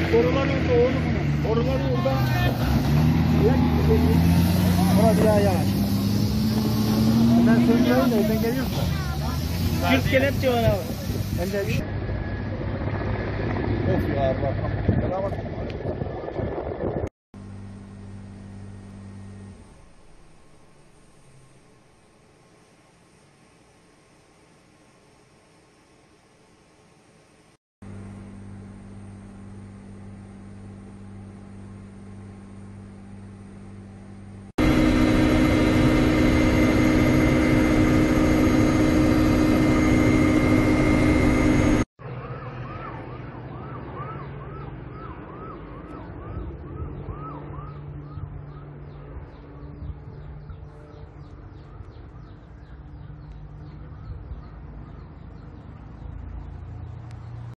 Borular orada oğlum. Borular orada. Orada ya. Ben söyleyeyim de sen geliyorsun. Çift kelepçe var abi. Ben de. Of ya bak.